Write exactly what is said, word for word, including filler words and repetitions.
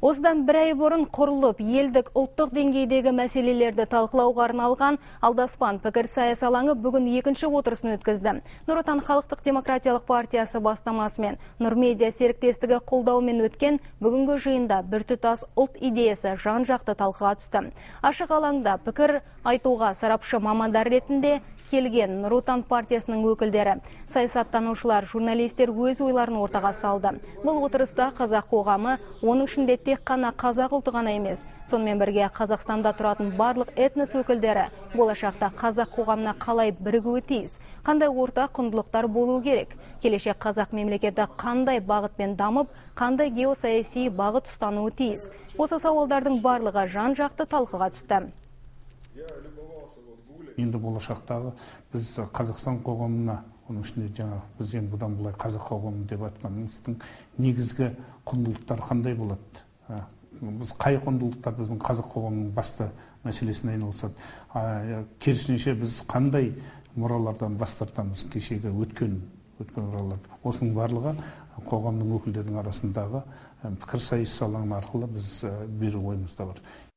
Осыдан бір ай бұрын құрылып, елдік ұлттық деңгейдегі мәселелерді талқылауға арналған Алдаспан пікірсайыс алаңы бүгін екінші отырысын өткізді. Нұр Отан Халықтық демократиялық партиясы бастамасымен Нұрмедиа серіктестігі қолдауымен өткен бүгінгі жиында біртұтас ұлт идеясы жан-жақты талқыға түсті. Ашық алаңда пікір айтуға сарапшы мамандар ретінде келген Нұр Отан партиясының өкілдері, саясаттанушылар, журналистер өз ойларын ортаға салды. Бұл отырыста қазақ қоғамы, оның ішінде тек қана қазақ ұлты ғана емес, сонымен бірге Қазақстанда тұратын барлық этнос өкілдері болашақта қазақ қоғамына қалай бірігуі тиіс, қандай ортақ құндылықтар болуы керек, келешек қазақ мемлекеті қандай бағытпен дамып, қандай геосаяси бағыт ұстануы тиіс. Осы сауалдардың барлығы жан-жақты талқыға түсті. Енді болашақтағы біз Қазақстан қоғамына, оның ішінде жаңа біз енді бұдан былай қазақ қоғамы деп айтқанымыздың негізгі құндылықтар қандай болады? Біз қай құндылықтар біздің қазақ қоғамының басты мәселесіне айналысады? Керісінше біз қандай мұралардан бас тартамыз, кешегі өткен өткен мұраларды? Осының барлығы қоғамның өкілдерінің арасындағы пікірсайыс алаңы арқылы біз беру ойымызда бар.